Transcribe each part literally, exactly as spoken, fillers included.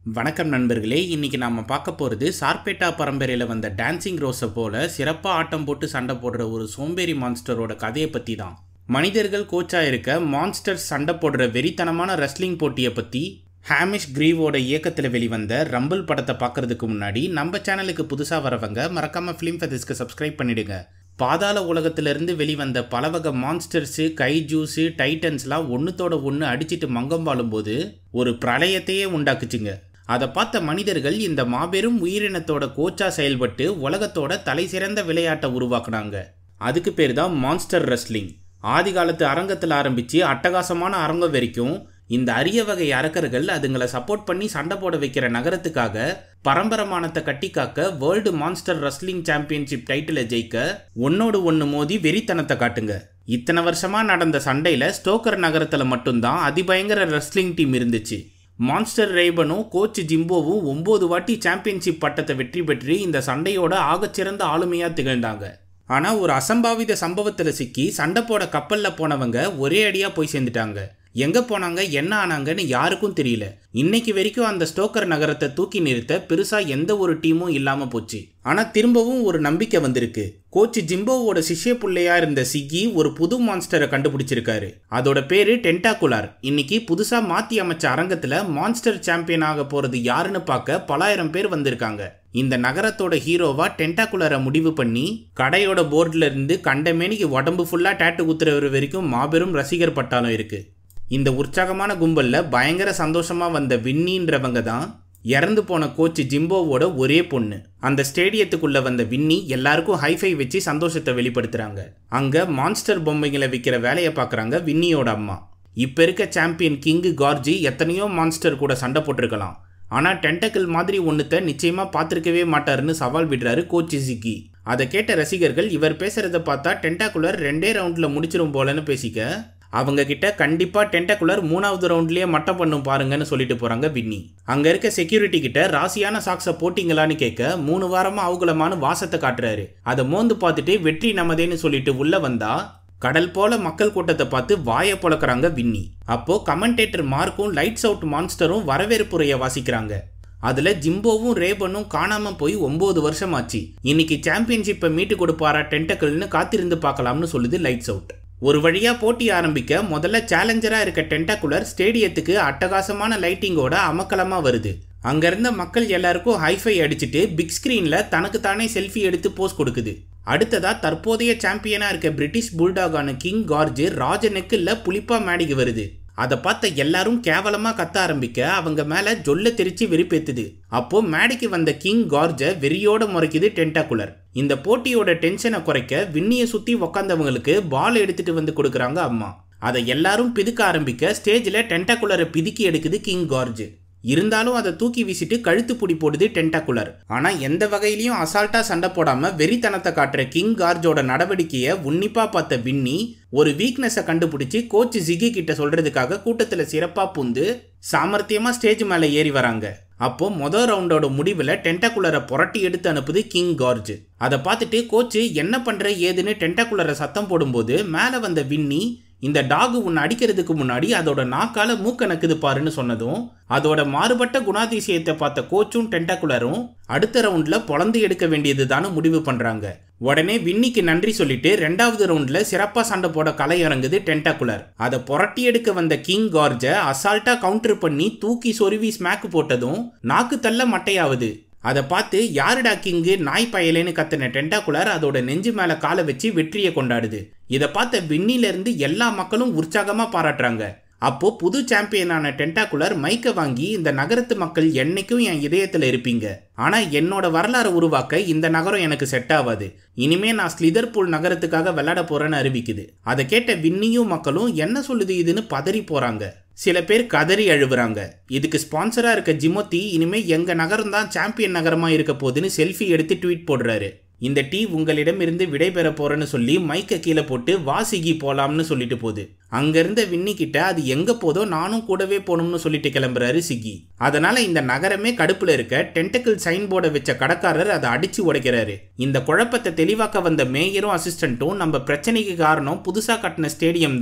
வணக்கம் நண்பர்களே, இன்னைக்கு நாம பார்க்க போகிறது சார்பேட்டா பரம்பரையில் வந்த டான்சிங் ரோஸை போல சிறப்பாக ஆட்டம் போட்டு சண்டை போடுற ஒரு சோம்பேறி மான்ஸ்டரோட கதையை பற்றி தான். மனிதர்கள் கோச்சாக இருக்க மான்ஸ்டர்ஸ் சண்டை போடுற வெறித்தனமான ரெஸ்லிங் போட்டியை பற்றி ஹாமிஷ் கிரீவோட இயக்கத்தில் வெளிவந்த ரம்பிள் படத்தை பார்க்கறதுக்கு முன்னாடி நம்ம சேனலுக்கு புதுசாக வரவங்க மறக்காமல் ஃபிலிம் ஃபெதிஸ்க்கு சப்ஸ்கிரைப் பண்ணிடுங்க. பாதாள உலகத்திலிருந்து வெளிவந்த பல வகை மான்ஸ்டர்ஸு, கைஜூஸு, டைட்டன்ஸ்லாம் ஒன்றுத்தோட ஒன்று அடிச்சிட்டு மங்கம் வாழும்போது ஒரு பிரளயத்தையே உண்டாக்குச்சுங்க. அதை பார்த்த மனிதர்கள் இந்த மாபெரும் உயிரினத்தோட கோச்சா செயல்பட்டு உலகத்தோட தலை சிறந்த விளையாட்டை உருவாக்குனாங்க. அதுக்கு பேர் தான் மான்ஸ்டர் ரெஸ்லிங். ஆதி காலத்து அரங்கத்தில் ஆரம்பித்து அட்டகாசமான அரங்கம் வரைக்கும் இந்த அரிய வகை அரக்கர்கள் அதுங்களை சப்போர்ட் பண்ணி சண்டை போட வைக்கிற நகரத்துக்காக பரம்பரமானத்தை கட்டி காக்க வேர்ல்டு மான்ஸ்டர் ரெஸ்லிங் சாம்பியன்ஷிப் டைட்டிலை ஜெயிக்க ஒன்னோடு ஒன்று மோதி வெறித்தனத்தை காட்டுங்க. இத்தனை வருஷமா நடந்த சண்டையில் ஸ்டோக்கர் நகரத்தில் மட்டும்தான் அதிபயங்கர ரெஸ்லிங் டீம் இருந்துச்சு. மான்ஸ்டர் ரேபனும் கோச் ஜிம்போவும் ஒன்பது வாட்டி சாம்பியன்ஷிப் பட்டத்தை வெற்றி பெற்று இந்த சண்டையோட ஆகச்சிறந்த ஆளுமையாக திகழ்ந்தாங்க. ஆனால் ஒரு அசம்பாவித சம்பவத்தில் சிக்கி சண்டை போட கப்பலில் போனவங்க ஒரே அடியாக போய் சேர்ந்துட்டாங்க. எங்கே போனாங்க, என்ன ஆனாங்கன்னு யாருக்கும் தெரியல. இன்னைக்கு வரைக்கும் அந்த ஸ்டோக்கர் நகரத்தை தூக்கி நிறுத்த பெருசாக எந்த ஒரு டீமும் இல்லாமல் போச்சு. ஆனால் திரும்பவும் ஒரு நம்பிக்கை வந்திருக்கு. கோச் ஜிம்போவோட சிஷ்ய புள்ளையா இருந்த சிக்கி ஒரு புது மான்ஸ்டரை கண்டுபிடிச்சிருக்காரு. அதோட பேரு டென்டாகுலர். இன்னைக்கு புதுசாக மாற்றி அமைச்ச அரங்கத்தில் மான்ஸ்டர் சாம்பியன் ஆக போகிறது யாருன்னு பார்க்க பலாயிரம் பேர் வந்திருக்காங்க. இந்த நகரத்தோட ஹீரோவா டென்டாகுலரை முடிவு பண்ணி கடையோட போர்டில் இருந்து கண்டமேனிக்கு உடம்பு ஃபுல்லாக டேட்டு குத்துறவர் வரைக்கும் மாபெரும் ரசிகர் பட்டாளம் இருக்கு. இந்த உற்சாகமான கும்பலில் பயங்கர சந்தோஷமாக வந்த வின்னின்றவங்க தான் இறந்து போன கோச் ஜிம்போவோட ஒரே பொண்ணு. அந்த ஸ்டேடியத்துக்குள்ளே வந்த வின்னி எல்லாருக்கும் ஹைஃபை வச்சு சந்தோஷத்தை வெளிப்படுத்துகிறாங்க. அங்கே மான்ஸ்டர் பொம்மைகளை விற்கிற வேலையை பார்க்குறாங்க வின்னியோட அம்மா. இப்போ இருக்க சாம்பியன் கிங்கு கார்ஜி எத்தனையோ மான்ஸ்டர் கூட சண்டை போட்டிருக்கலாம், ஆனால் டென்டக்கிள் மாதிரி ஒன்றுத்தை நிச்சயமாக பார்த்துருக்கவே மாட்டாருன்னு சவால் விடுறாரு கோச் சிக்கி. அதை கேட்ட ரசிகர்கள் இவர் பேசுகிறத பார்த்தா டென்டாகுலர் ரெண்டே ரவுண்டில் முடிச்சிடும் போலன்னு பேசிக்க அவங்க கிட்ட கண்டிப்பாக டென்டாகுலர் மூணாவது ரவுண்ட்லேயே மட்டம் பண்ணும் பாருங்கன்னு சொல்லிட்டு போகிறாங்க வின்னி. அங்கே இருக்க செக்யூரிட்டி கிட்ட ராசியான சாக்ஸை போட்டிங்களான்னு கேட்க மூணு வாரமாக அவகுலமான வாசத்தை காட்டுறாரு. அதை மோந்து பார்த்துட்டு வெற்றி நமதேன்னு சொல்லிட்டு உள்ளே வந்தா கடல் போல மக்கள் கூட்டத்தை பார்த்து வாயை பொழக்கிறாங்க வின்னி. அப்போ கமெண்டேட்டர் மார்க்கும் லைட்ஸ் அவுட் மான்ஸ்டரும் வரவேற்புரையை வாசிக்கிறாங்க. அதில் ஜிம்போவும் ரேபனும் காணாமல் போய் ஒம்பது வருஷம் ஆச்சு. இன்னைக்கு சாம்பியன்ஷிப்பை மீட்டு கொடுப்பாரா டென்டக்கிள்னு காத்திருந்து பார்க்கலாம்னு சொல்லுது லைட்ஸ் அவுட். ஒரு வழியாக போட்டி ஆரம்பிக்க முதல்ல சேலஞ்சராக இருக்க டென்டாகுலர் ஸ்டேடியத்துக்கு அட்டகாசமான லைட்டிங்கோட அமக்கலமாக வருது. அங்கேருந்த மக்கள் எல்லாருக்கும் ஹைஃபை அடிச்சுட்டு பிக் ஸ்க்ரீனில் தனக்கு தானே செல்ஃபி எடுத்து போஸ் கொடுக்குது. அடுத்ததா தற்போதைய சாம்பியனாக இருக்க பிரிட்டிஷ் புல்டாகான கிங் கார்ஜ் ராஜ நெக்கில் புளிப்பா மேடிக்கு வருது. அதை பார்த்த எல்லாரும் கேவலமாக கத்த ஆரம்பிக்க அவங்க மேலே ஜொல்ல தெரிச்சு வெறிப்பேத்துது. அப்போ மேடைக்கு வந்த கிங் கார்ஜை வெறியோட முறைக்குது டென்டாகுலர். இந்த போட்டியோட டென்ஷனை குறைக்க விண்ணியை சுற்றி உக்காந்தவங்களுக்கு பால் எடுத்துட்டு வந்து கொடுக்குறாங்க அம்மா. அதை எல்லாரும் பிதுக்க ஆரம்பிக்க ஸ்டேஜில் டென்டாகுலரை பிதுக்கி எடுக்குது கிங் கார்ஜ். இருந்தாலும் அதை தூக்கி வீசிட்டு கழுத்து பிடி போடுது டென்டாகுலர். ஆனால் எந்த வகையிலையும் அசால்ட்டா சண்டை போடாம வெறித்தனத்தை காட்டுற கிங் கார்ஜோட நடவடிக்கையை உன்னிப்பா பார்த்த வின்னி ஒரு வீக்னஸை கண்டுபிடிச்சி கோச் ஜிகி கிட்ட சொல்றதுக்காக கூட்டத்தில் சிறப்பாக பூந்து சாமர்த்தியமா ஸ்டேஜ் மேலே ஏறி வராங்க. அப்போ மொதல் ரவுண்டோட முடிவில் டென்டாகுலரை புரட்டி எடுத்து அனுப்புது கிங் கார்ஜ். அதை பார்த்துட்டு கோச்சு என்ன பண்ற ஏதுன்னு டென்டாகுலரை சத்தம் போடும்போது மேலே வந்த வின்னி இந்த டாகு உன்னை அடிக்கிறதுக்கு முன்னாடி அதோட நாக்கால மூக்க நக்குது பாருன்னு சொன்னதும் அதோட மாறுபட்ட குணாதிசயத்தை பார்த்த கோச்சும் டென்டாகுலரும் அடுத்த ரவுண்ட்ல பொழந்து எடுக்க வேண்டியது தானு முடிவு பண்றாங்க. உடனே வின்னிக்கு நன்றி சொல்லிட்டு ரெண்டாவது ரவுண்ட்ல சிறப்பா சண்டை போட களை இறங்குது டென்டாகுலர். அதை புரட்டி எடுக்க வந்த கிங் கார்ஜை அசால்ட்டா கவுண்டர் பண்ணி தூக்கி சொருவி ஸ்மாக் போட்டதும் நாக்கு தள்ள மட்டையாவது. அதை பார்த்து யாருடா கிங்கு நாய் பயலேன்னு கத்தின டென்டாகுலர் அதோட நெஞ்சு மேலே காலை வச்சு வெற்றியை கொண்டாடுது. இதை பார்த்த விண்ணிலிருந்து எல்லா மக்களும் உற்சாகமாக பாராட்டுறாங்க. அப்போ புது சாம்பியனான டென்டாகுலர் மைக்கை வாங்கி இந்த நகரத்து மக்கள் என்னைக்கும் என் இதயத்தில் இருப்பீங்க, ஆனால் என்னோட வரலாறு உருவாக்க இந்த நகரம் எனக்கு செட் ஆகாது. இனிமே நான் ஸ்லிதர்பூல் நகரத்துக்காக விளையாட போறேன்னு அறிவிக்குது. அதை கேட்ட வின்னியும் மக்களும் என்ன சொல்லுது இதுன்னு பதறி போறாங்க. சில பேர் கதறி அழுவுறாங்க. இதுக்கு ஸ்பான்சரா இருக்க ஜிமோத்தி இனிமே எங்க நகரம் தான் சாம்பியன் நகரமா இருக்க போகுதுன்னு செல்ஃபி எடுத்து ட்வீட் போடுறாரு. இந்த டீ உங்களிடம் இருந்து விடை பெற போறேன்னு சொல்லி மைக்கை கீழே போட்டு வாசிகி போலாம்னு சொல்லிட்டு போகுது. அங்கிருந்த வின்னி கிட்ட அது எங்க போதோ நானும் கூடவே போகணும்னு சொல்லிட்டு கிளம்புறாரு சிக்கி. அதனால இந்த நகரமே கடுப்புல இருக்க டென்டக்கிள் சைன் போர்டை வச்ச கடைக்காரர் அதை அடிச்சு உடைக்கிறாரு. இந்த குழப்பத்தை தெளிவாக்க வந்த மேயரும் அசிஸ்டன்ட்டும் நம்ம பிரச்சனைக்கு காரணம் புதுசா கட்டின ஸ்டேடியம் தான்,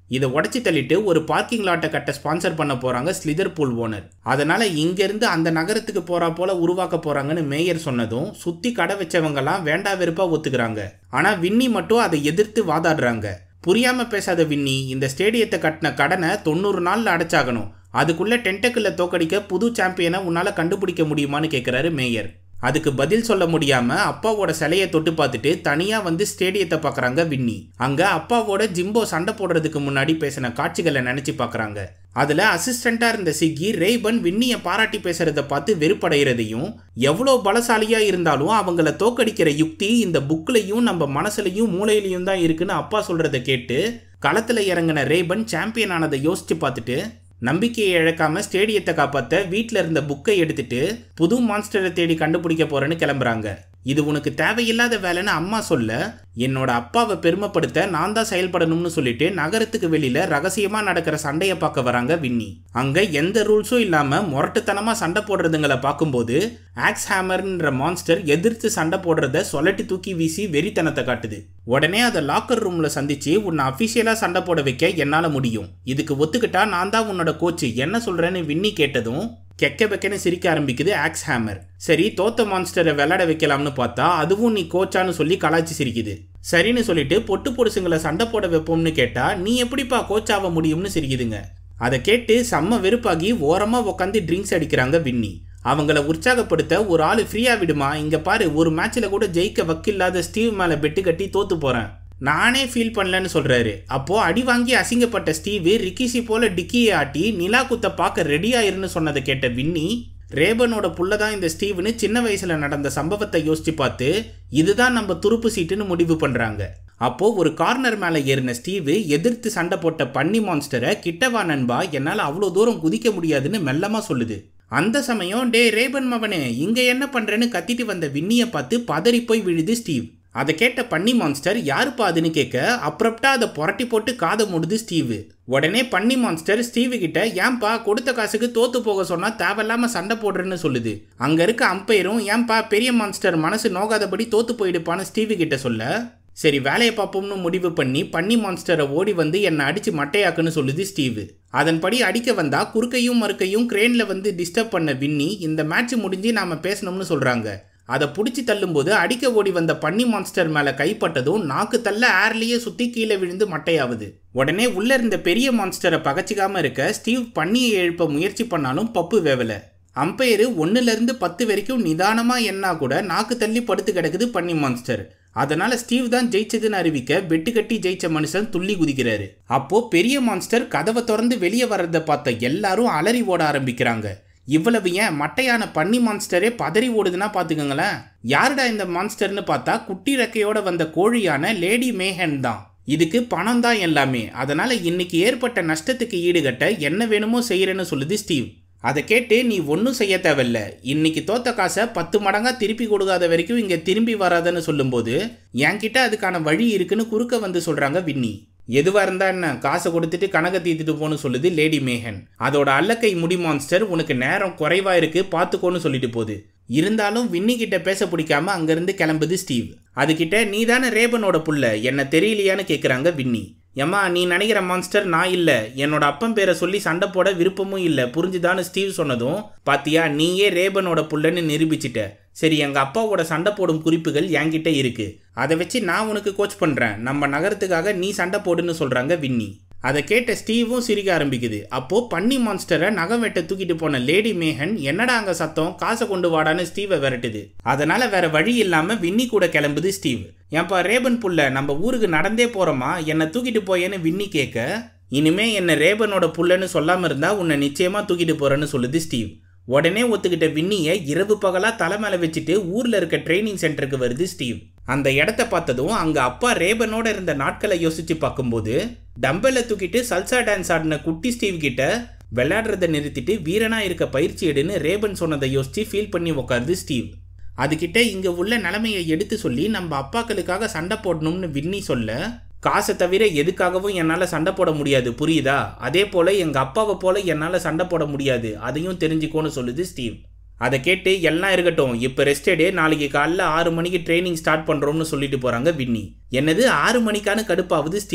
இதை உடச்சி தள்ளிட்டு ஒரு பார்க்கிங் லாட்டை கட்ட ஸ்பான்சர் பண்ண போறாங்க ஸ்லிதர் பூல் ஓனர். அதனால இங்கிருந்து அந்த நகரத்துக்கு போறா போல உருவாக்க போறாங்கன்னு மேயர் சொன்னதும் சுத்தி கடை வச்சவங்கலாம் வேண்டா வெறுப்பா ஒத்துக்கிறாங்க. ஆனா வின்னி மட்டும் அதை எதிர்த்து வாதாடுறாங்க. புரியாம பேசாத வின்னி, இந்த ஸ்டேடியத்தை கட்டின கடனை தொண்ணூறு நாள்ல அடைச்சாகணும். அதுக்குள்ள டென்டக்கிள தோக்கடிக்க புது சாம்பியனை உன்னால கண்டுபிடிக்க முடியுமான்னு கேட்கிறாரு மேயர். அதுக்கு பதில் சொல்ல முடியாம அப்பாவோட சிலையை தொட்டு பார்த்துட்டு தனியா வந்து ஸ்டேடியத்தை பாக்குறாங்க வின்னி. அங்க அப்பாவோட ஜிம்போ சண்டை போடுறதுக்கு முன்னாடி பேசின காட்சிகளை நினைச்சு பாக்குறாங்க. அதுல அசிஸ்டண்டா இருந்த சிக்கி ரேபன் வின்னிய பாராட்டி பேசுறத பார்த்து வெறுப்படைகிறதையும், எவ்வளவு பலசாலியா இருந்தாலும் அவங்கள தோக்கடிக்கிற யுக்தி இந்த புக்லையும் நம்ம மனசுலையும் மூளையிலையும் தான் இருக்குன்னு அப்பா சொல்றதை கேட்டு களத்துல இறங்கின ரேபன் சாம்பியன் ஆனதை யோசிச்சு பார்த்துட்டு நம்பிக்கையை இழக்காம ஸ்டேடியத்தை காப்பாற்ற வீட்டில் இருந்த புக்கை எடுத்துட்டு புது மான்ஸ்டரை தேடி கண்டுபிடிக்க போறேன்னு கிளம்புறாங்க. இது உனக்கு தேவையில்லாத வேலைன்னு அம்மா சொல்ல, என்னோட அப்பாவை பெருமைப்படுத்த நான் தான் செயல்படணும்னு சொல்லிட்டு நகரத்துக்கு வெளியில ரகசியமா நடக்கிற சண்டையை பார்க்க வராங்க வின்னி. அங்க எந்த ரூல்ஸும் இல்லாம முரட்டுத்தனமா சண்டை போடுறதுங்களை பார்க்கும்போது ஆக்ஸ் ஹேமர்ன்ற மான்ஸ்டர் எதிர்த்து சண்டை போடுறத சொல்லட்டி தூக்கி வீசி வெறித்தனத்தை காட்டுது. உடனே அதை லாக்கர் ரூம்ல சந்திச்சு உன்னை அபிஷியலா சண்டை போட வைக்க என்னால முடியும், இதுக்கு ஒத்துக்கிட்டா நான் தான் உன்னோட கோச்சு, என்ன சொல்றேன்னு வின்னி கேட்டதும் கெக்க பெக்கன்னு சிரிக்க ஆரம்பிக்குது ஆக்ஸ் ஹேமர். சரி, தோத்த மான்ஸ்டரை விளையாட வைக்கலாம்னு பார்த்தா அதுவும் நீ கோச்சான்னு சொல்லி கலாச்சி சிரிக்குது. சரின்னு சொல்லிட்டு பொட்டு பொடுசுங்களை சண்டை போட வைப்போம்னு கேட்டா நீ எப்படிப்பா கோச்சாக முடியும்னு சிரிக்குதுங்க. அதை கேட்டு செம்ம வெறுப்பாகி ஓரமா உட்காந்து ட்ரிங்க்ஸ் அடிக்கிறாங்க வின்னி. அவங்கள உற்சாகப்படுத்த ஒரு ஆள் ஃப்ரீயா விடுமா, இங்க பாரு ஒரு மேட்ச்ல கூட ஜெயிக்க வக்கில்லாத ஸ்டீவ் மேல பெட்டு கட்டி தோத்து போறேன், நானே ஃபீல் பண்ணலன்னு சொல்றாரு. அப்போ அடி வாங்கி அசிங்கப்பட்ட ஸ்டீவ் ரிக்கிசி போல டிக்கியை ஆட்டி நிலா குத்த பார்க்க ரெடியாயிருன்னு சொன்னதை கேட்ட வின்னி, ரேபனோட புள்ளதான் இந்த ஸ்டீவ்னு சின்ன வயசுல நடந்த சம்பவத்தை யோசிச்சு பார்த்து இதுதான் நம்ம துருப்பு சீட்டுன்னு முடிவு பண்றாங்க. அப்போ ஒரு கார்னர் மேல ஏறின ஸ்டீவ் எதிர்த்து சண்டை போட்ட பன்னி மான்ஸ்டரை கிட்டவா நண்பா, என்னால அவ்வளோ தூரம் குதிக்க முடியாதுன்னு மெல்லமா சொல்லுது. அந்த சமயம் டே ரேபன் மவனே இங்க என்ன பண்றேன்னு கத்திட்டு வந்த வின்னியை பார்த்து பதறி போய் விழுது ஸ்டீவ். அதை கேட்ட பன்னி மான்ஸ்டர் யாருப்பா அதுன்னு கேட்க அப்புறப்டா அதை புரட்டி போட்டு காதை மூடுது ஸ்டீவ். உடனே பன்னி மான்ஸ்டர் ஸ்டீவ் கிட்ட ஏன்பா கொடுத்த காசுக்கு தோத்து போக சொன்னா தேவையில்லாம சண்டை போடுறேன்னு சொல்லுது. அங்க இருக்க அம்பையரும் ஏன்பா பெரிய மான்ஸ்டர் மனசு நோகாதபடி தோத்து போயிடுப்பான்னு ஸ்டீவ் கிட்ட சொல்ல, சரி வேலையை பார்ப்போம்னு முடிவு பண்ணி பன்னி மான்ஸ்டரை ஓடி வந்து என்னை அடிச்சு மட்டையாக்குன்னு சொல்லுது ஸ்டீவ். அதன்படி அடிக்க வந்தா குறுக்கையும் மறுக்கையும் கிரேன்ல வந்து டிஸ்டர்ப் பண்ண வின்னி இந்த மேட்ச் முடிஞ்சு நாம பேசணும்னு சொல்றாங்க. அதை பிடிச்சி தள்ளும்போது அடிக்க ஓடி வந்த பன்னி மான்ஸ்டர் மேல கைப்பட்டதும் நாக்கு தள்ள ஏர்லயே சுத்தி கீழே விழுந்து மட்டையாவுது. உடனே உள்ள இருந்த பெரிய மான்ஸ்டரை பகச்சிக்காம இருக்க ஸ்டீவ் பன்னியை எழுப்ப முயற்சி பண்ணாலும் பப்பு வேவல. அம்பையரு ஒன்னுல இருந்து பத்து வரைக்கும் நிதானமா என்னா கூட நாக்கு தள்ளி படுத்து கிடக்குது பன்னி மான்ஸ்டர். அதனால ஸ்டீவ் தான் ஜெயிச்சதுன்னு அறிவிக்க பெட்டு கட்டி ஜெயிச்ச மனுஷன் துள்ளி குதிக்கிறாரு. அப்போ பெரிய மான்ஸ்டர் கதவை திறந்து வெளியே வர்றதை பார்த்த எல்லாரும் அலறி ஓட ஆரம்பிக்கிறாங்க. இவ்வளவு ஏன் மட்டையான பன்னி மான்ஸ்டரே பதறி ஓடுதுன்னா பாத்துக்கோங்களேன். யாருடா இந்த மான்ஸ்டர்னு பார்த்தா குட்டி ரெக்கையோட வந்த கோழியான லேடி மேஹன் தான். இதுக்கு பணம் தான் எல்லாமே, அதனால இன்னைக்கு ஏற்பட்ட நஷ்டத்துக்கு ஈடுகட்ட என்ன வேணுமோ செய்யறேன்னு சொல்லுது ஸ்டீவ். அதை கேட்டு நீ ஒன்றும் செய்ய தேவையில்ல, இன்னைக்கு தோத்த காசை பத்து மடங்கா திருப்பி கொடுக்காத வரைக்கும் இங்க திரும்பி வராதுன்னு சொல்லும்போது என்கிட்ட அதுக்கான வழி இருக்குன்னு குறுக்க வந்து சொல்றாங்க வின்னி. எதுவா இருந்தா என்ன, காசை கொடுத்துட்டு கணக்கை தீர்த்துட்டு போன்னு சொல்லுது லேடி மேஹன். அதோட அல்லக்கை முடி மான்ஸ்டர் உனக்கு நேரம் குறைவா இருக்கு பாத்துக்கோன்னு சொல்லிட்டு போகுது. இருந்தாலும் வின்னி கிட்ட பேச பிடிக்காம அங்கிருந்து கிளம்புது ஸ்டீவ். அதுகிட்ட நீ தானே ரேபனோட புள்ள, என்ன தெரியலையான்னு கேட்குறாங்க வின்னி. ஏம்மா நீ நினைக்கிற மான்ஸ்டர் நான் இல்ல, என்னோட அப்பன் பேரை சொல்லி சண்டை போட விருப்பமும் இல்லை புரிஞ்சுதான்னு ஸ்டீவ் சொன்னதும் பாத்தியா நீயே ரேபனோட புள்ளன்னு நிரூபிச்சிட்ட. சரி எங்க அப்பாவோட சண்டை போடும் குறிப்புகள் என்கிட்ட இருக்கு, அதை வச்சு நான் உனக்கு கோச் பண்றேன், நம்ம நகரத்துக்காக நீ சண்டை போடுன்னு சொல்றாங்க வின்னி. அதை கேட்ட ஸ்டீவும் சிரிக்க ஆரம்பிக்குது. அப்போ பன்னி மான்ஸ்டரை நகம் வெட்ட தூக்கிட்டு போன லேடி மேஹன் என்னடா அங்க சத்தம், காசை கொண்டு வாடான்னு ஸ்டீவை விரட்டுது. அதனால வேற வழி இல்லாம வின்னி கூட கிளம்புது ஸ்டீவ். ஏன்பா ரேபன் புள்ள நம்ம ஊருக்கு நடந்தே போறோமா, என்னை தூக்கிட்டு போயேன்னு வின்னி கேட்க, இனிமே என்ன ரேபனோட புள்ளன்னு சொல்லாம இருந்தா உன்னை நிச்சயமா தூக்கிட்டு போறேன்னு சொல்லுது ஸ்டீவ். உடனே ஒத்துக்கிட்ட வின்னியை இரவு பகலா தலை மேல வச்சுட்டு ஊர்ல இருக்க ட்ரைனிங் சென்டருக்கு வருது ஸ்டீவ். அந்த இடத்த பார்த்ததும் அங்க அப்பா ரேபனோட இருந்த நாட்களை யோசிச்சு பார்க்கும்போது டம்பெல்ல தூக்கிட்டு சல்சா டான்ஸ் ஆடின குட்டி ஸ்டீவ் கிட்ட விளையாடுறத நிறுத்திட்டு வீரனா இருக்க பயிற்சி எடுன்னு ரேபன் சொன்னதை யோசிச்சு ஃபீல் பண்ணி உட்காருது ஸ்டீவ். அதுகிட்ட இங்க உள்ள நிலைமையை எடுத்து சொல்லி நம்ம அப்பாக்களுக்காக சண்டை போடணும்னு வின்னி சொல்ல, காசை தவிர எதுக்காகவும் என்னால் சண்டை போட முடியாது புரியுதா, அதே போல் எங்கள் அப்பாவை போல் என்னால் சண்டை போட முடியாது அதையும் தெரிஞ்சுக்கோன்னு சொல்லுது ஸ்டீவ். அதை கேட்டு எல்லாம் இருக்கட்டும் இப்போ ரெஸ்ட் டே, நாளைக்கு காலைல ஆறு மணிக்கு ட்ரைனிங் ஸ்டார்ட் பண்ணுறோம்னு சொல்லிட்டு போகிறாங்க வின்னி. என்னது ஆறு மணிக்கான கடுப்பாகுது ஸ்டீவ்.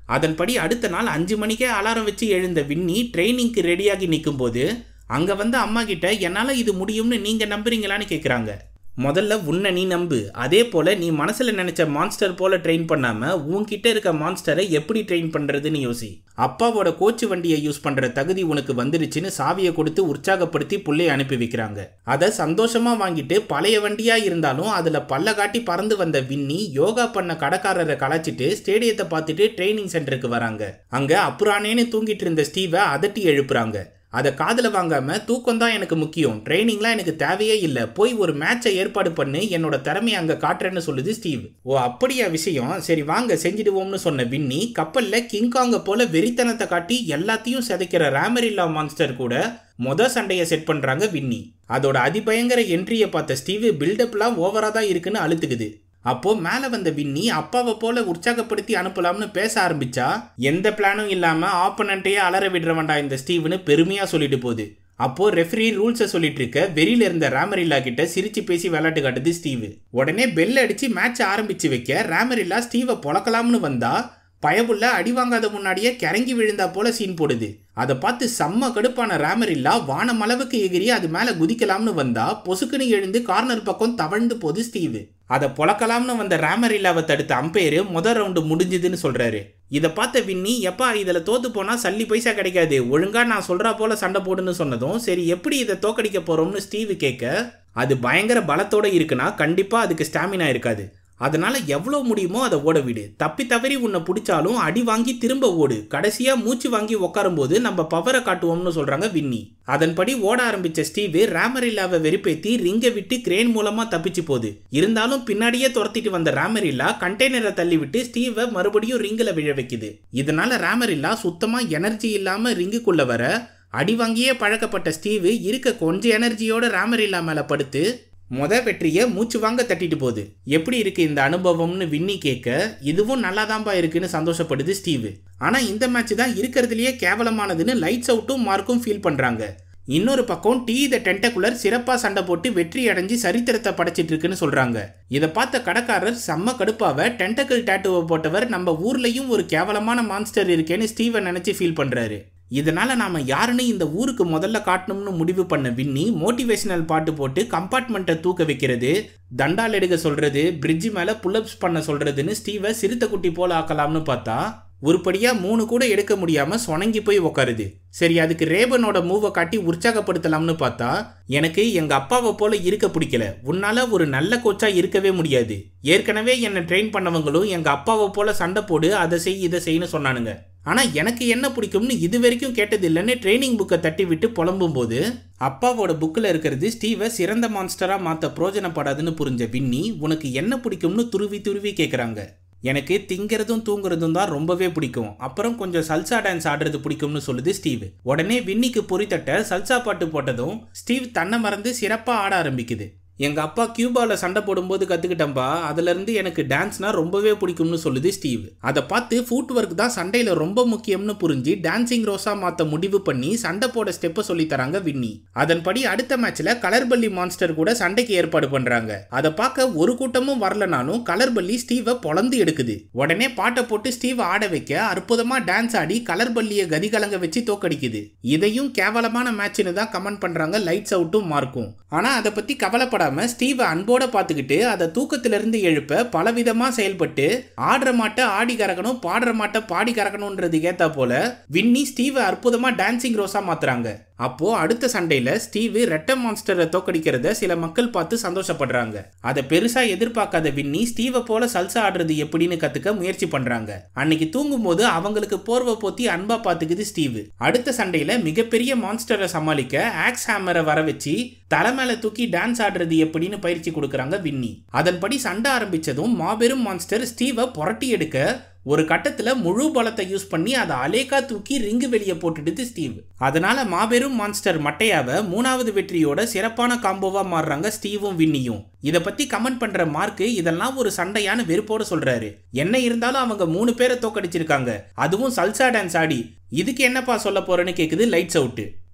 அதன்படி அடுத்த நாள் அஞ்சு மணிக்கே அலாரம் வச்சு எழுந்த வின்னி ட்ரைனிங்க்கு ரெடியாகி நிற்கும் போது அங்க வந்து அம்மா கிட்ட என்னால இது முடியும்னு நீங்க நம்புறீங்களான்னு கேட்குறாங்க. முதல்ல உன்னை நீ நம்பு, அதே போல நீ மனசுல நினைச்ச மான்ஸ்டர் போல ட்ரெயின் பண்ணாம உன்கிட்ட இருக்க மான்ஸ்டரை எப்படி ட்ரெயின் பண்றதுன்னு யோசி. அப்பாவோட கோச்சு வண்டியை யூஸ் பண்ற தகுதி உனக்கு வந்துருச்சுன்னு சாவியை கொடுத்து உற்சாகப்படுத்தி புள்ளைய அனுப்பி வைக்கிறாங்க. அதை சந்தோஷமா வாங்கிட்டு பழைய வண்டியா இருந்தாலும் அதுல பல்ல காட்டி பறந்து வந்த வின்னி யோகா பண்ண கடைக்காரரை கலாச்சிட்டு ஸ்டேடியத்தை பார்த்துட்டு ட்ரைனிங் சென்டருக்கு வராங்க. அங்க அப்புறானேன்னு தூங்கிட்டு இருந்த ஸ்டீவை அதட்டி எழுப்புறாங்க. அதை காதில் வாங்காம தூக்கம் தான் எனக்கு முக்கியம், ட்ரைனிங்லாம் எனக்கு தேவையே இல்லை, போய் ஒரு மேட்சை ஏற்பாடு பண்ணி என்னோட திறமையை அங்கே காட்டுறேன்னு சொல்லுது ஸ்டீவ். ஓ அப்படியா விஷயம், சரி வாங்க செஞ்சிடுவோம்னு சொன்ன வின்னி கப்பலில் கிங்காங்க போல வெறித்தனத்தை காட்டி எல்லாத்தையும் சிதைக்கிற ராமரில்லா மான்ஸ்டர் கூட மொதல் சண்டையை செட் பண்ணுறாங்க வின்னி. அதோட அதிபயங்கர என்ட்ரியை பார்த்த ஸ்டீவ் பில்டப்லாம் ஓவராக தான் இருக்குன்னு அழுத்துக்குது. அப்போ மேல வந்த வின்னி அப்பாவை போல உற்சாகப்படுத்தி அனுப்பலாம்னு பேச ஆரம்பிச்சா எந்த பிளானும் இல்லாம ஆப்பனண்ட்டையே அலற விடுற வேண்டாம் இந்த ஸ்டீவ்னு பெருமையா சொல்லிட்டு போகுது. அப்போ ரெஃபரி ரூல்ஸை சொல்லிட்டு இருக்க வெறியில இருந்த ராமரில்லா கிட்ட சிரிச்சு பேசி விளையாட்டு காட்டுது ஸ்டீவ். உடனே பெல் அடிச்சு மேட்ச் ஆரம்பிச்சு வைக்க ராமரில்லா ஸ்டீவை பொழக்கலாம்னு வந்தா பயபுள்ள அடி வாங்காத முன்னாடியே கிறங்கி விழுந்தா போல சீன் போடுது. அதை பார்த்து செம்ம கடுப்பான ராமரில்லா வானம் அளவுக்கு எகிரி அது மேல குதிக்கலாம்னு வந்தா பொசுக்குன்னு எழுந்து கார்னர் பக்கம் தவழ்ந்து போது ஸ்டீவ். அதை பொழக்கலாம்னு வந்த ராமரில்லாவை தடுத்த அம்பையர் முதல் ரவுண்டு முடிஞ்சுதுன்னு சொல்றாரு. இதை பார்த்த வின்னி எப்பா இதில் தோத்து போனா சல்லி பைசா கிடைக்காது, ஒழுங்கா நான் சொல்றா போல சண்டை போடுன்னு சொன்னதும் சரி எப்படி இதை தோக்கடிக்க போறோம்னு ஸ்டீவ் கேட்க அது பயங்கர பலத்தோட இருக்குன்னா கண்டிப்பா அதுக்கு ஸ்டாமினா இருக்காது, அதனால எவ்வளோ முடியுமோ அதை ஓட விடு, தப்பி தவறி உன்னை பிடிச்சாலும் அடி வாங்கி திரும்ப ஓடு, கடைசியா மூச்சு வாங்கி உட்காரும் போது நம்ம பவரை காட்டுவோம்னு சொல்றாங்க வின்னி. அதன்படி ஓட ஆரம்பிச்ச ஸ்டீவ் ராமரில்லாவை வெறுப்பேத்தி ரிங்கை விட்டு கிரேன் மூலமா தப்பிச்சு போகுது. இருந்தாலும் பின்னாடியே துரத்திட்டு வந்த ராமரில்லா கண்டெய்னரை தள்ளி விட்டு ஸ்டீவை மறுபடியும் ரிங்கில் விழ வைக்குது. இதனால ராமரில்லா சுத்தமா எனர்ஜி இல்லாம ரிங்குக்குள்ள வர அடி வாங்கியே பழக்கப்பட்ட ஸ்டீவ் இருக்க கொஞ்சம் எனர்ஜியோட ராமரில்லா மேல படுத்து மொத வெற்றியை மூச்சு வாங்க தட்டிட்டு போகுது. எப்படி இருக்கு இந்த அனுபவம்னு வின்னி கேட்க இதுவும் நல்லாதான்பா இருக்குன்னு சந்தோஷப்படுது ஸ்டீவ். ஆனா இந்த மேட்ச் தான் இருக்கிறதுலயே கேவலமானதுன்னு லைட்ஸ் அவுட்டும் மார்க்கும் ஃபீல் பண்றாங்க. இன்னொரு பக்கம் டி த டென்டகுலர் சிறப்பா சண்டை போட்டு வெற்றி அடைஞ்சு சரித்திரத்தை படைச்சிட்டு இருக்குன்னு சொல்றாங்க. இதை பார்த்த கடைக்காரர் செம்ம கடுப்பாவ டென்டக்கிள் டேட்டுவை போட்டவர் நம்ம ஊர்லயும் ஒரு கேவலமான மான்ஸ்டர் இருக்கேன்னு ஸ்டீவை நினைச்சு ஃபீல் பண்றாரு. இதனால நாம யாருன்னு இந்த ஊருக்கு முதல்ல காட்டணும்னு முடிவு பண்ண வின்னி மோட்டிவேஷனல் பாட்டு போட்டு கம்பார்ட்மெண்ட்டை தூக்க வைக்கிறது, தண்டால் எடுக்க சொல்றது, பிரிட்ஜ் மேல புல்லப்ஸ் பண்ண சொல்றதுன்னு ஸ்டீவை சிறுத்தை குட்டி போல ஆக்கலாம்னு பார்த்தா உருப்படியா மூணு கூட எடுக்க முடியாம சொனங்கி போய் உக்காருது. சரி அதுக்கு ரேபனோட மூவை காட்டி உற்சாகப்படுத்தலாம்னு பார்த்தா எனக்கு எங்க அப்பாவை போல இருக்க பிடிக்கல, உன்னால ஒரு நல்ல கோச்சா இருக்கவே முடியாது, ஏற்கனவே என்னை ட்ரெயின் பண்ணவங்களும் எங்க அப்பாவை போல சண்டை போடு அதை செய் இதை செய்யு சொன்னானுங்க, ஆனா எனக்கு என்ன பிடிக்கும்னு இது வரைக்கும் கேட்டது இல்லைன்னு ட்ரைனிங் புக்கை தட்டி விட்டு புலம்பும் போது அப்பாவோட புக்கில் இருக்கிறது ஸ்டீவை சிறந்த மான்ஸ்டரா மாத்த பிரோஜனப்படாதுன்னு புரிஞ்ச வின்னி உனக்கு என்ன பிடிக்கும்னு துருவி துருவி கேட்குறாங்க. எனக்கு திங்கிறதும் தூங்குறதும் தான் ரொம்பவே பிடிக்கும், அப்புறம் கொஞ்சம் சல்சா டான்ஸ் ஆடுறது பிடிக்கும்னு சொல்லுது ஸ்டீவ். உடனே வின்னிக்கு பொறித்தட்ட சல்சா பாட்டு போட்டதும் ஸ்டீவ் தன்னை மறந்து சிறப்பா ஆட ஆரம்பிக்குது. எங்கள் அப்பா கியூபாவில் சண்டை போடும்போது கற்றுக்கிட்டம்பா, அதுலேருந்து எனக்கு டான்ஸ்னால் ரொம்பவே பிடிக்கும்னு சொல்லுது ஸ்டீவ். அதை பார்த்து ஃபுட் ஒர்க் தான் சண்டையில் ரொம்ப முக்கியம்னு புரிஞ்சு டான்சிங் ரோஸாக மாற்ற முடிவு பண்ணி சண்டை போட ஸ்டெப்பை சொல்லித்தராங்க வின்னி. அதன்படி அடுத்த மேட்ச்சில் கலர்பல்லி மான்ஸ்டர் கூட சண்டைக்கு ஏற்பாடு பண்ணுறாங்க. அதை பார்க்க ஒரு கூட்டமும் வரலனாலும் கலர்பல்லி ஸ்டீவை பொழந்து எடுக்குது. உடனே பாட்டை போட்டு ஸ்டீவை ஆட வைக்க அற்புதமாக டான்ஸ் ஆடி கலர்பல்லியை கதிகலங்க வச்சு தோக்கடிக்குது. இதையும் கேவலமான மேட்ச்னு தான் கமெண்ட் பண்ணுறாங்க லைட்ஸ் அவுட்டும் மார்க்கும். ஆனால் அதை பற்றி கவலைப்படாம ஸ்டீவை அன்போட பார்த்துக்கிட்டு அதை தூக்கத்திலிருந்து எழுப்ப பலவிதமா செயல்பட்டு ஆடுற மாட்ட ஆடி கறக்கணும், பாடுற மாட்ட பாடி கறக்கணும்ன்றது ஏத்தா போல வின்னி ஸ்டீவை அற்புதமா டான்சிங் ரோஸா மாத்துறாங்க. அப்போ அடுத்த சண்டையில ஸ்டீவ் ரெட்ட மான்ஸ்டரை தோக்கடிக்கிறத சில மக்கள் பார்த்து சந்தோஷப்படுறாங்க. அதை பெருசா எதிர்பார்க்காத வின்னி ஸ்டீவை போல சல்சா ஆடுறது எப்படின்னு கத்துக்க முயற்சி பண்றாங்க. அன்னைக்கு தூங்கும் போது அவங்களுக்கு போர்வை போத்தி அன்பா பாத்துக்குது ஸ்டீவ். அடுத்த சண்டையில மிகப்பெரிய மான்ஸ்டரை சமாளிக்க ஆக்ஸ் ஹேமரை வர வச்சு தலை மேல தூக்கி டான்ஸ் ஆடுறது எப்படின்னு பயிற்சி கொடுக்கறாங்க வின்னி. அதன்படி சண்டை ஆரம்பிச்சதும் மாபெரும் மான்ஸ்டர் ஸ்டீவை புரட்டி எடுக்க ஒரு கட்டத்துல முழு பலத்தை யூஸ் பண்ணி அதை அலேக்கா தூக்கி ரிங்கு வெளியே போட்டுடுது ஸ்டீவ். அதனால மாபெரும் மான்ஸ்டர் மட்டையாவ மூணாவது வெற்றியோட சிறப்பான காம்போவா மாறுறாங்க ஸ்டீவும் வின்னியும். இதை பத்தி கமெண்ட் பண்ற மார்க்கு இதெல்லாம் ஒரு சண்டையான வெறுப்போட சொல்றாரு. என்ன இருந்தாலும் அவங்க மூணு பேரை தோக்கடிச்சிருக்காங்க, அதுவும் சல்சா டான்ஸ் ஆடி. இதுக்கு என்னப்பா சொல்ல போறேன்னு கேக்குது லைட்ஸ் அவுட்.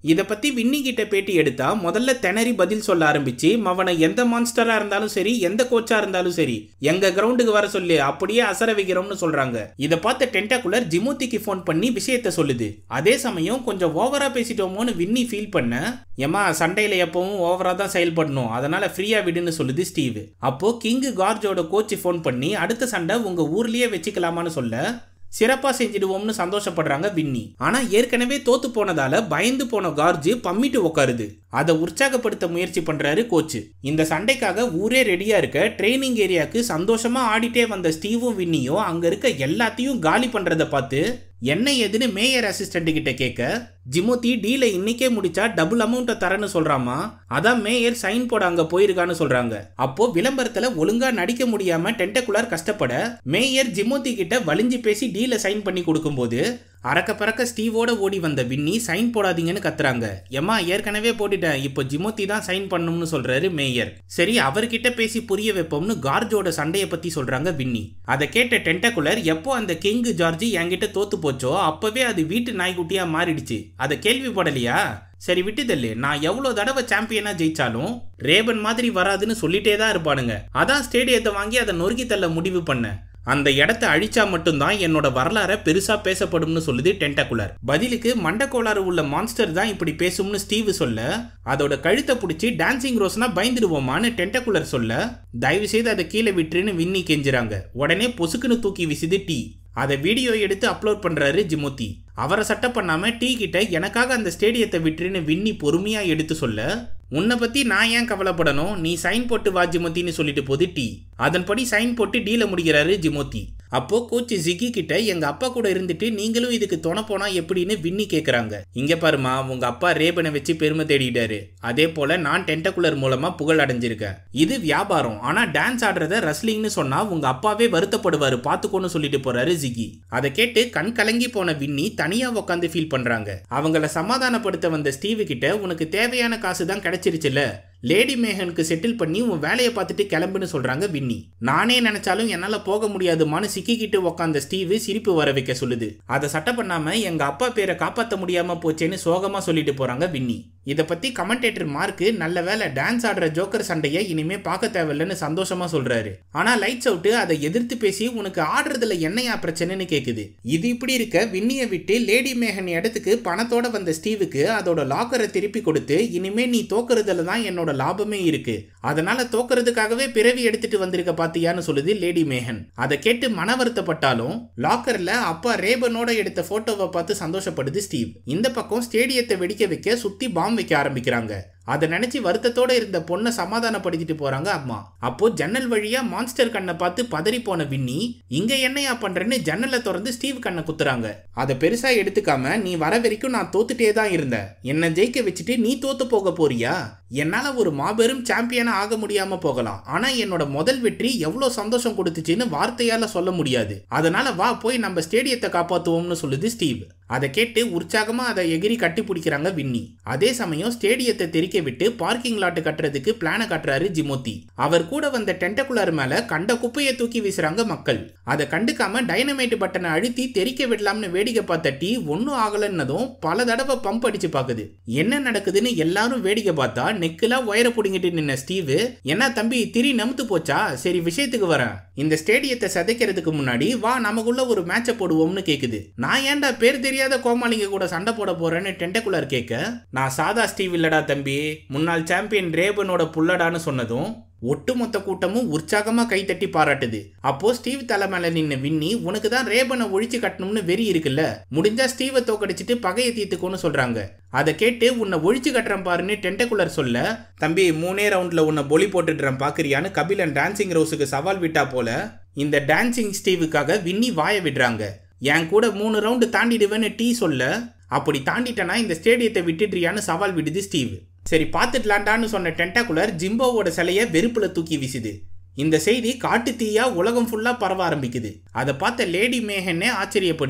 இத பத்தி வின்னி கிட்ட பேட்டி எடுத்தா முதல்ல திணறி பதில் சொல்ல ஆரம்பிச்சு, மவனை எந்த மான்ஸ்டரா இருந்தாலும் சரி, எந்த கோச்சா இருந்தாலும் சரி, எங்க கிரவுண்டுக்கு வர சொல்லி அப்படியே அசர வைக்கிறோம்னு சொல்றாங்க. இத பார்த்த டென்டாகுலர் ஜிமோத்திக்கு போன் பண்ணி விஷயத்த சொல்லுது. அதே சமயம் கொஞ்சம் ஓவரா பேசிட்டோமோன்னு வின்னி ஃபீல் பண்ண, ஏமா சண்டையில எப்பவும் ஓவரா தான் செயல்படணும், அதனால ஃப்ரீயா விடுன்னு சொல்லுது ஸ்டீவ். அப்போ கிங் கார்ஜோட கோச் போன் பண்ணி அடுத்த சண்டை உங்க ஊர்லயே வச்சுக்கலாமான்னு சொல்ல, சிறப்பா செஞ்சிடுவோம்னு சந்தோஷப்படுறாங்க வின்னி. ஆனா ஏற்கனவே தோத்து போனதால பயந்து போன கார்ஜ் பம்மிட்டு உட்காருது. அதை உற்சாகப்படுத்த முயற்சி பண்றாரு கோச். இந்த சண்டைக்காக ஊரே ரெடியா இருக்க ட்ரைனிங் ஏரியாவுக்கு சந்தோஷமா ஆடிட்டே வந்த ஸ்டீவும் வின்னியும் அங்க இருக்க எல்லாத்தையும் காலி பண்றத பார்த்து என்ன ஏதுன்னு மேயர் அசிஸ்டன்ட் கிட்ட கேட்க, ஜிமோத்தி டீல இன்னைக்கே முடிச்சா டபுள் அமௌண்ட்டை தரேன்னு சொல்றாமா, அதான் மேயர் சைன் போட அங்க போயிருக்கான்னு சொல்றாங்க. அப்போ விளம்பரத்துல ஒழுங்கா நடிக்க முடியாம டென்டாகுலர் கஷ்டப்பட மேயர் ஜிமோத்தி கிட்ட வலிஞ்சு பேசி டீல சைன் பண்ணி கொடுக்கும்போது அரக்க பறக்க ஸ்டீவோட ஓடி வந்த வின்னி சைன் போடாதீங்கன்னு கத்துறாங்க. ஏமா ஏற்கனவே போட்டுட்டேன், இப்போ ஜிமோத்தி தான் சைன் பண்ணணும்னு சொல்றாரு மேயர். சரி அவர்கிட்ட பேசி புரிய வைப்போம்னு கார்ஜோட சண்டையை பத்தி சொல்றாங்க வின்னி. அதை கேட்ட டென்டாகுலர், எப்போ அந்த கிங் ஜார்ஜ் என்கிட்ட தோத்து போச்சோ அப்பவே அது வீட்டு நாய்க்குட்டியா மாறிடுச்சு, அதை கேள்விப்படலையா? சரி விட்டுதல்லு, நான் எவ்வளவு தடவை சாம்பியனா ஜெயிச்சாலும் ரேபன் மாதிரி வராதுன்னு சொல்லிட்டே தான் இருப்பானுங்க. அதான் ஸ்டேடியத்தை வாங்கி அதை நொறுக்கி தள்ள முடிவு பண்ண. அந்த இடத்த அழிச்சா மட்டும்தான் என்னோட வரலாற பெருசா பேசப்படும்னு சொல்லுது டென்டாகுலர். பதிலுக்கு மண்டக்கோளாறு உள்ள மான்ஸ்டர் தான் இப்படி பேசும்னு ஸ்டீவ் சொல்ல, அதோட கழுத்தை பிடிச்சி டான்சிங் ரோஸ்னா பயந்துடுவோமான்னு டென்டாகுலர் சொல்ல, தயவு செய்து அதை கீழே விட்டுருன்னு வின்னி கெஞ்சுறாங்க. உடனே பொசுக்குன்னு தூக்கி விசுது டீ. அதை வீடியோ எடுத்து அப்லோட் பண்றாரு ஜிமோத்தி. அவரை சட்டை பண்ணாம டீ கிட்ட எனக்காக அந்த ஸ்டேடியத்தை விட்டுருன்னு வின்னி பொறுமையா எடுத்து சொல்ல, உன்னை பத்தி நான் ஏன் கவலைப்படணும், நீ சைன் போட்டு வா ஜிமோத்தின்னு சொல்லிட்டு போது டீ. அதன்படி சைன் போட்டு டீல முடிக்கிறாரு ஜிமோத்தி. அப்போ கோச் ஜிக்கி கிட்ட எங்க அப்பா கூட இருந்துட்டு நீங்களும் இதுக்கு துணை போனா எப்படின்னு வின்னி கேக்குறாங்க. இங்க பாருமா, உங்க அப்பா ரேபனை வச்சு பெருமை தேடிட்டாரு, அதே போல நான் டென்டாகுலர் மூலமா புகழ் அடைஞ்சிருக்கேன். இது வியாபாரம், ஆனா டான்ஸ் ஆடுறத ரெஸ்லிங்னு சொன்னா உங்க அப்பாவே வருத்தப்படுவாரு, பாத்துக்கோன்னு சொல்லிட்டு போறாரு ஜிக்கி. அதை கேட்டு கண் கலங்கி போன வின்னி தனியா உட்காந்து ஃபீல் பண்றாங்க. அவங்கள சமாதானப்படுத்த வந்த ஸ்டீவ் கிட்ட, உனக்கு தேவையான காசு தான் கிடைச்சிருச்சுல, லேடி மேகனுக்கு செட்டில் பண்ணி உன் வேலையை பார்த்துட்டு கிளம்புன்னு சொல்றாங்க வின்னி. நானே நினைச்சாலும் என்னால போக முடியாதுமான்னு சிக்கிக்கிட்டு உட்காந்த ஸ்டீவ் சிரிப்பு வர வைக்க சொல்லுது. அதை சட்டை பண்ணாம எங்க அப்பா பேரை காப்பாற்ற முடியாம போச்சேன்னு சோகமா சொல்லிட்டு போறாங்க வின்னி. இதை பத்தி கமெண்டேட்டர் மார்க்கு, நல்ல வேலை டான்ஸ் ஆடுற ஜோக்கர் சண்டையை இனிமே பார்க்க தேவையில்லைன்னு சந்தோஷமா சொல்றாரு. ஆனா லைட்ஸ் அவுட் அதை எதிர்த்து பேசி உனக்கு ஆடுறதுல என்னையா பிரச்சனைன்னு கேக்குது. இது இப்படி இருக்க வின்னியை விட்டு லேடி மேகன் இடத்துக்கு பணத்தோட வந்த ஸ்டீவுக்கு அதோட லாக்கரை திருப்பி கொடுத்து, இனிமே நீ தோக்குறதுல தான் என்னோட லாபமே இருக்கு, அதனால தோக்குறதுக்காகவே பிறவி எடுத்துட்டு வந்திருக்க பாத்தியான்னு சொல்லுது லேடி மேகன். அதை கேட்டு மன வருத்தப்பட்டாலும் லாக்கர்ல அப்பா ரேபனோட எடுத்த போட்டோவை பார்த்து சந்தோஷப்படுது ஸ்டீவ். இந்த பக்கம் ஸ்டேடியத்தை வெடிக்க வைக்க சுத்தி பாம் வைக்க ஆரம்பிக்கிறாங்க. அதை நினைச்சு வருத்தத்தோட இருந்த பொண்ணை சமாதானப்படுத்திட்டு போறாங்க அம்மா. அப்போ ஜன்னல் வழியா மான்ஸ்டர் கண்ணை பார்த்து பதறி போன வின்னி, இங்க என்னையா பண்றேன்னு ஜன்னலை திறந்து ஸ்டீவ் கண்ணை குத்துறாங்க. அதை பெருசா எடுத்துக்காம, நீ வர வரைக்கும் நான் தோத்துட்டே தான் இருந்தேன், என்ன ஜெயிக்க வச்சுட்டு நீ தோத்து போக போறியா? என்னால ஒரு மாபெரும் சாம்பியனா ஆக முடியாம போகலாம், ஆனா என்னோட முதல் வெற்றி எவ்வளவு சந்தோஷம் கொடுத்துச்சுன்னு வார்த்தையால சொல்ல முடியாது, அதனால வா போய் நம்ம ஸ்டேடியத்தை காப்பாத்துவோம்னு சொல்லுது ஸ்டீவ். அதை கேட்டு உற்சாகமா அதை எகிரி கட்டி பிடிக்கிறாங்க வின்னி. அதே சமயம் ஸ்டேடியத்தை தெரிக்க விட்டு பார்க்கிங் லாட் கட்டுறதுக்கு பிளான காட்டுறாரு ஜிமோத்தி. அவர் கூட வந்த டென்டாகுலர் மேல கண்ட குப்பையை தூக்கி வீசுறாங்க மக்கள். அதை கண்டுக்காம டைனமைட் பட்டனை அழுத்தி தெரிக்க விடலாம்னு வேடிக்கை பார்த்த டீ ஒன்னும் ஆகலன்னதும் பல தடவை பம்ப் அடிச்சு பாக்குது. என்ன நடக்குதுன்னு எல்லாரும் வேடிக்கை பார்த்தா நெக்கிலா ஒயரை புடிங்கிட்டு நின்ன ஸ்டீவ், என்ன தம்பி திரி நமுத்து போச்சா? சரி விஷயத்துக்கு வரேன், இந்த ஸ்டேடியத்தை சதைக்கிறதுக்கு முன்னாடி வா நமக்குள்ள ஒரு மேட்சை போடுவோம்னு கேக்குது. நான் ஏன்டா பேர் தெரியாத கோமாளிங்க கூட சண்டை போட போறேன்னு டென்டாகுலர் கேட்க, நான் சாதா ஸ்டீவ் இல்லடா தம்பி, முன்னாள் சாம்பியன் ரேபனோட புள்ளடான்னு சொன்னதும் ஒட்டுமொத்த கூட்டமும் உற்சாகமா கைத்தட்டி பாராட்டுது. அப்போ ஸ்டீவ் தலை மேல நின்ன வின்னி, உனக்கு தான் ரேபனை ஒழிச்சு கட்டணும்னு வெறி இருக்குல்ல, முடிஞ்சா ஸ்டீவை தோக்கடிச்சிட்டு பகையை தீர்த்துக்கோன்னு சொல்றாங்க. அதை கேட்டு உன்னை ஒழிச்சு கட்டுறேன் பாருன்னு டென்டாகுலர் சொல்ல, தம்பி மூணே ரவுண்ட்ல உன்னை பொலி போட்டுடுறேன் பாக்குறியான்னு கபிலன் டான்சிங் ரோஸுக்கு சவால் விட்டா போல இந்த டான்சிங் ஸ்டீவுக்காக வின்னி வாய விடுறாங்க. என் கூட மூணு ரவுண்டு தாண்டிடுவேன்னு டீ சொல்ல, அப்படி தாண்டிட்டனா இந்த ஸ்டேடியத்தை விட்டுடுறியான்னு சவால் விடுது ஸ்டீவ். சரி பார்த்துடலான்டான்னு சொன்ன டென்டாகுலர் ஜிம்போவோட சிலையை வெறுப்புல தூக்கி வீசுது. இந்த செய்தி காட்டு தீயா உலகம் ஃபுல்லா பரவ ஆரம்பிக்குது. அதை பார்த்த லேடி மேகனே ஆச்சரியப்படுது.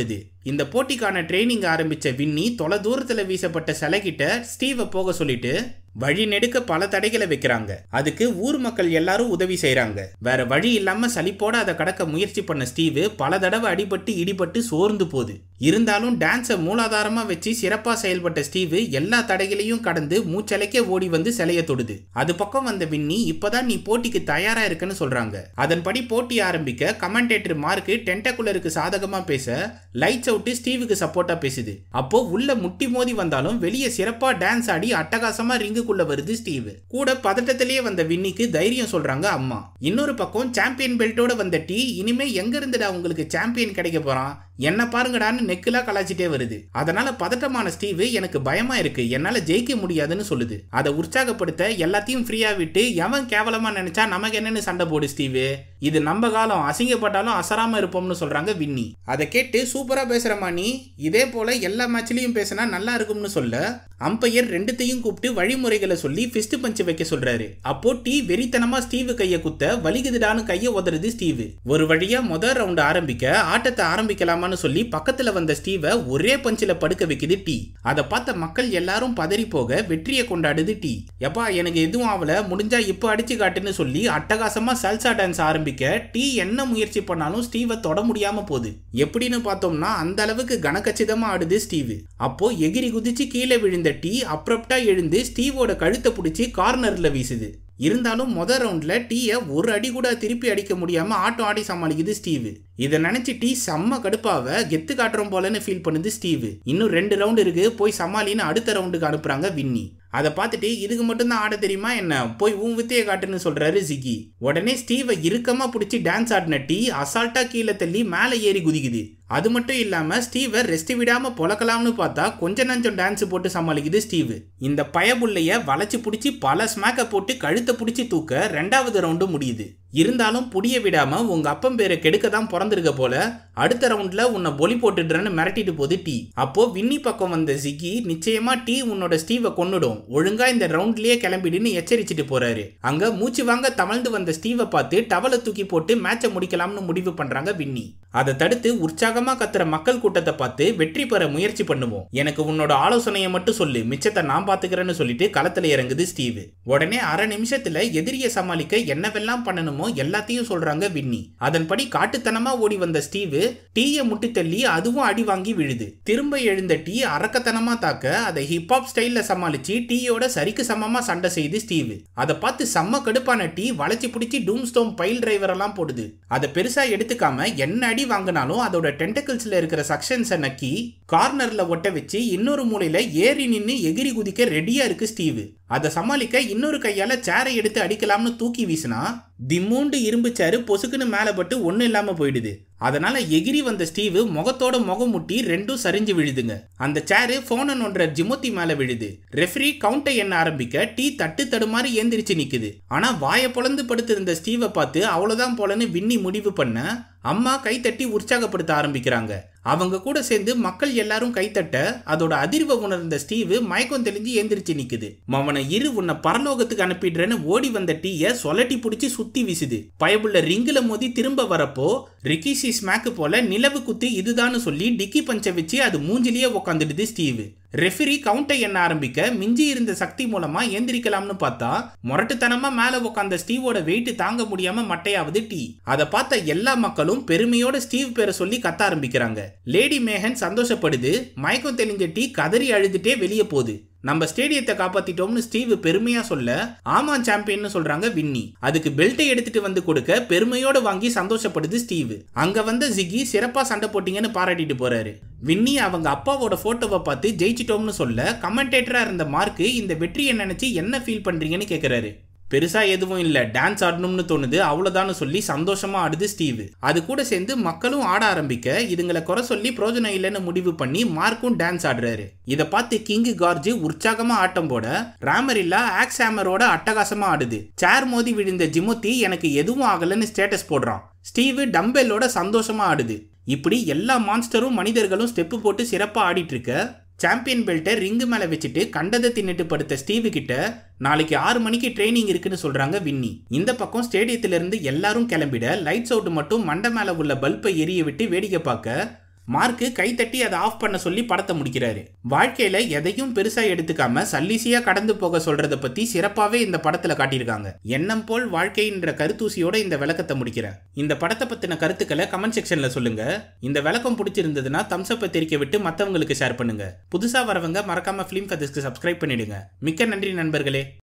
இந்த போட்டிக்கான ட்ரைனிங் ஆரம்பிச்ச வின்னி தொலை தூரத்துல வீசப்பட்ட சிலைகிட்ட ஸ்டீவை போக சொல்லிட்டு வழி நெடுக்க பல தடைகளை வைக்கிறாங்க. அதுக்கு ஊர் மக்கள் எல்லாரும் உதவி செய்யறாங்க. வேற வழி இல்லாம சலிப்போட அதை கடக்க முயற்சி பண்ண ஸ்டீவ் பல தடவை அடிபட்டு இடிபட்டு சோர்ந்து போகுது. இருந்தாலும் டான்ஸை மூலாதாரமா வச்சு சிறப்பா செயல்பட்ட ஸ்டீவ் எல்லா தடைகளையும் கடந்து மூச்சலைக்கே ஓடி வந்து சிலைய தொடுது. அது பக்கம் வந்த வின்னி இப்பதான் நீ போட்டிக்கு தயாரா இருக்குன்னு சொல்றாங்க. அதன்படி போட்டி ஆரம்பிக்க கமெண்டேட்டர் மார்க் டென்டகுலருக்கு சாதகமா பேச லைட்ஸ் அவுட் ஸ்டீவுக்கு சப்போர்ட்டா பேசுது. அப்போ உள்ள முட்டி மோதி வந்தாலும் வெளியே சிறப்பா டான்ஸ் ஆடி அட்டகாசமா ரிங்கு வருது ஸ்டீவ். கூட பதட்டத்திலேயே வந்த வின்னிக்கு தைரியம் சொல்றாங்க அம்மா. இன்னொரு பக்கம் சாம்பியன் பெல்ட்டோட வந்த டீ இனிமே எங்க இருந்துடா உங்களுக்கு சாம்பியன் கிடைக்க போறான், என்ன பாருங்கடான்னு நெக்கிலா கலாச்சிட்டே வருது. அதனால பதட்டமான ஸ்டீவ் எனக்கு பயமா இருக்கு, என்னால ஜெயிக்க முடியாதுன்னு சொல்லுது. அதை உற்சாகப்படுத்த எல்லாத்தையும் ஃப்ரீயா விட்டு எவன் கேவலமா நினைச்சா நமக்கு என்னன்னு சண்டை போடு ஸ்டீவ், இது நம்ம காலம், அசிங்கப்பட்டாலும் அசராம இருப்போம்னு சொல்றாங்க வின்னி. அதை கேட்டு சூப்பரா பேசுறமா நீ, இதே போல எல்லா மேட்ச்லயும் பேசினா நல்லா இருக்கும்னு சொல்ல அம்பையர் ரெண்டுத்தையும் கூப்பிட்டு வழிமுறைகளை சொல்லி ஃபிஸ்ட் பஞ்ச் வைக்க சொல்றாரு. அப்போ டீ வெறித்தனமா ஸ்டீவ் கைய குத்த வலிகுதுடான்னு கைய உதறது ஸ்டீவ். ஒரு வழியா முதல் ரவுண்ட் ஆரம்பிக்க ஆட்டத்தை ஆரம்பிக்கலாமான்னு சொல்லி பக்கத்துல வந்த ஸ்டீவ ஒரே பஞ்சில படுக்க வைக்குது டீ. அதை பார்த்த மக்கள் எல்லாரும் பதறி போக வெற்றியை கொண்டாடுது டீ. எப்பா எனக்கு எதுவும் ஆவல, முடிஞ்சா இப்ப அடிச்சு காட்டுன்னு சொல்லி அட்டகாசமா சல்சா டான்ஸ் ஆரம்பிக்க டீ என்ன முயற்சி பண்ணாலும் ஸ்டீவை தொட முடியாம போகுது. எப்படின்னு பார்த்தோம்னா அந்த அளவுக்கு கனகச்சிதமா ஆடுது ஸ்டீவ். அப்போ எகிரி குதிச்சு கீழே விழுந்த டீ அப்ரப்டா எழுந்து ஸ்டீவோட கழுத்தை பிடிச்சி கார்னர்ல வீசுது. இருந்தாலும் முதல் ரவுண்ட்ல டீயை ஒரு அடி கூட திருப்பி அடிக்க முடியாம ஆட்டம் ஆடி சமாளிக்குது ஸ்டீவ். இதை நினைச்சு டீ செம்ம கடுப்பாவ கெத்து காட்டுறோம் போலன்னு ஃபீல் பண்ணுது ஸ்டீவ். இன்னும் ரெண்டு ரவுண்ட் இருக்கு, போய் சமாளின்னு அடுத்த ரவுண்டுக்கு அனுப்புறாங்க வின்னி. அதை பார்த்துட்டு இதுக்கு மட்டும்தான் ஆட தெரியுமா என்ன, போய் உன் வித்தையை காட்டுன்னு சொல்றாரு ஜிகி. உடனே ஸ்டீவை இறுக்கமா பிடிச்சி டான்ஸ் ஆடின டீ அசால்ட்டா கீழே தள்ளி மேலே ஏறி குதிக்குது. அது மட்டும் இல்லாம ஸ்டீவை ரெஸ்ட் விடாம பொழக்கலாம்னு பார்த்தா கொஞ்ச நஞ்சம் டான்ஸ் போட்டு சமாளிக்குது ஸ்டீவ். இந்த பயபுள்ளைய வளைச்சு பிடிச்சி பல ஸ்மாக்க போட்டு கழுத்தை பிடிச்சி தூக்க ரெண்டாவது ரவுண்டு முடியுது. இருந்தாலும் புடிய விடாம உங்க அப்பம் பேரை கெடுக்க தான் பிறந்திருக்க போல, அடுத்த ரவுண்ட்ல உன்னை பொலி போட்டுடுறன்னு மிரட்டிட்டு போகுது டீ. அப்போ வின்னி பக்கம் வந்த ஜிகி நிச்சயமா டீ உன்னோட ஸ்டீவை கொன்னுடும், ஒழுங்கா இந்த ரவுண்ட்லயே கிளம்பிடுன்னு எச்சரிச்சுட்டு போறாரு. அங்க மூச்சு வாங்க தவழ்ந்து வந்த ஸ்டீவை பார்த்து டவலை தூக்கி போட்டு மேட்சை முடிக்கலாம்னு முடிவு பண்றாங்க வின்னி. அதை தடுத்து உற்சாகமா கத்துற மக்கள் கூட்டத்தை பார்த்து வெற்றி பெற முயற்சி பண்ணுவோம், எனக்கு உன்னோட ஆலோசனையை மட்டும் சொல்லு, மிச்சத்தை நான் பாத்துக்கிறேன்னு சொல்லிட்டு களத்துல இறங்குது ஸ்டீவ். உடனே அரை நிமிஷத்துல எதிரியை சமாளிக்க என்னவெல்லாம் பண்ணணுமோ எல்லாத்தையும் சொல்றாங்க வின்னி. அதன்படி காட்டுத்தனமா ஓடி வந்த ஸ்டீவ் டீயை முட்டி தள்ளி அதுவும் அடி வாங்கி விழுது. திரும்ப எழுந்த டீ அரக்கத்தனமா தாக்க அதை ஹிப்ஹாப் ஸ்டைல்ல சமாளிச்சு டீயோட சரிக்கு சமமா சண்டை செய்து ஸ்டீவ். அதை பார்த்து செம்ம கடுப்பான டீ வளைச்சு பிடிச்சி டூம் ஸ்டோம் பைல் டிரைவர் எல்லாம் போடுது. அதை பெருசா எடுத்துக்காம என்ன அடி வாங்கினாலும் அதோட டென்டக்கிள்ஸ்ல இருக்கிற சக்ஷன்ஸை நக்கி கார்னர்ல ஒட்ட வச்சு இன்னொரு மூலையில ஏறி நின்னு எகிரி குதிக்க ரெடியா இருக்கு ஸ்டீவ். அதை சமாளிக்க இன்னொரு கையால சேரை எடுத்து அடிக்கலாம்னு தூக்கி வீசினா திம்மூண்டு இரும்பு சேரு பொசுக்குன்னு மேல பட்டு ஒண்ணு இல்லாம போயிடுது. அதனால எகிரி வந்த ஸ்டீவ் முகத்தோட முகம் முட்டி ரெண்டும் சரிஞ்சு விழுதுங்க. அந்த சேரு போன ஒன்ற ஜிமோத்தி மேல விழுது. ரெஃப்ரி கவுண்டை எண்ண ஆரம்பிக்க டீ தட்டு தடுமாறி ஏந்திரிச்சு நிக்குது. ஆனா வாயை பொளந்து படுத்திருந்த ஸ்டீவை பார்த்து அவ்வளவுதான் போலன்னு வின்னி முடிவு பண்ண அம்மா கைத்தட்டி உற்சாகப்படுத்த ஆரம்பிக்கிறாங்க. அவங்க கூட சேர்ந்து மக்கள் எல்லாரும் கைத்தட்ட அதோட அதிர்வை உணர்ந்த ஸ்டீவ் மயக்கம் தெளிஞ்சு ஏந்திரிச்சு நிக்குது. மவனை இரு உன்னை பரலோகத்துக்கு அனுப்பிடுறேன்னு ஓடி வந்த டீயை சொலட்டி பிடிச்சி சுத்தி வீசுது. பயபுள்ள ரிங்கில மோதி திரும்ப வரப்போ ரிக்கிசி ஸ்மாக்கு போல நிலவு குத்தி இதுதான்னு சொல்லி டிக்கி பஞ்ச வச்சு அது மூஞ்சிலேயே உக்காந்துடுது ஸ்டீவ். ரெஃபரி கவுண்டை எண்ண ஆரம்பிக்க மிஞ்சி இருந்த சக்தி மூலமா ஏந்திரிக்கலாம்னு பார்த்தா முரட்டுத்தனமா மேல உட்கார்ந்த ஸ்டீவோட வெயிட் தாங்க முடியாம மட்டையாவது டீ. அதை பார்த்த எல்லா மக்களும் பெருமையோட ஸ்டீவ் பேரை சொல்லி கத்த ஆரம்பிக்கிறாங்க. லேடி மேகன் சந்தோஷப்படுது. மயக்கம் தெளிஞ்ச டீ கதறி அழுதுட்டே வெளியே போகுது. நம்ம ஸ்டேடியத்தை காப்பாத்திட்டோம்னு ஸ்டீவ் பெருமையா சொல்ல ஆமா சாம்பியன் சொல்றாங்க வின்னி. அதுக்கு பெல்ட்டை எடுத்துட்டு வந்து கொடுக்க பெருமையோட வாங்கி சந்தோஷப்படுது ஸ்டீவ். அங்க வந்த ஜிகி சிறப்பா சண்டை போட்டீங்கன்னு பாராட்டிட்டு போறாரு. வின்னி அவங்க அப்பாவோட போட்டோவை பார்த்து ஜெயிச்சிட்டோம்னு சொல்ல கமெண்டேட்டரா இருந்த மார்க் இந்த வெற்றியை நினைச்சு என்ன ஃபீல் பண்றீங்கன்னு கேக்குறாரு. பெருசா எதுவும் இல்ல, டான்ஸ் ஆடணும்னு தோணுது அவ்வளவுதான் சொல்லி சந்தோஷமா ஆடுது ஸ்டீவ். அது கூட சேர்ந்து மக்களும் ஆட ஆரம்பிக்க இதுங்களை குறை சொல்லி பிரோஜனம் இல்லைன்னு முடிவு பண்ணி மார்க்கும் டான்ஸ் ஆடுறாரு. இதை பார்த்து கிங் கார்ஜ் உற்சாகமா ஆட்டம் போட ராமரில்லா ஆக்ஸ் ஹேமரோட அட்டகாசமா ஆடுது. சேர் மோதி விழுந்த ஜிமோத்தி எனக்கு எதுவும் ஆகலன்னு ஸ்டேட்டஸ் போடுறான். ஸ்டீவ் டம்பெல்லோட சந்தோஷமா ஆடுது. இப்படி எல்லா மான்ஸ்டரும் மனிதர்களும் ஸ்டெப்பு போட்டு சிறப்பா ஆடிட்டு இருக்க சாம்பியன் பெல்ட்டை ரிங்கு மேல வச்சுட்டு கண்டதை தின்னுட்டு படுத்த ஸ்டீவ் கிட்ட நாளைக்கு ஆறு மணிக்கு ட்ரைனிங் இருக்குன்னு சொல்றாங்க வின்னி. இந்த பக்கம் ஸ்டேடியத்திலிருந்து எல்லாரும் கிளம்பிட லைட்ஸ் அவுட் மட்டும் மண்டை மேல உள்ள பல்பை எரிய விட்டு வேடிக்கை பார்க்க மார்க்கு கை தட்டி அதை ஆஃப் பண்ண சொல்லி படத்தை முடிக்கிறாரு. வாழ்க்கையில எதையும் பெருசா எடுத்துக்காம சல்லீசியா கடந்து போக சொல்றத பத்தி சிறப்பாவே இந்த படத்துல காட்டியிருக்காங்க. எண்ணம் போல் வாழ்க்கைன்ற கருத்தூசியோட இந்த விளக்கத்தை முடிக்கிறேன். இந்த படத்தை பத்தின கருத்துக்களை கமெண்ட் செக்ஷன்ல சொல்லுங்க. இந்த விளக்கம் பிடிச்சிருந்ததுன்னா தம்ஸ் அப் தெரிவிக்க விட்டு மத்தவங்களுக்கு ஷேர் பண்ணுங்க. புதுசா வரவங்க மறக்காம ஃபிலிம் ஃபெதர்ஸ்க்கு சப்ஸ்கிரைப் பண்ணிடுங்க. மிக்க நன்றி நண்பர்களே.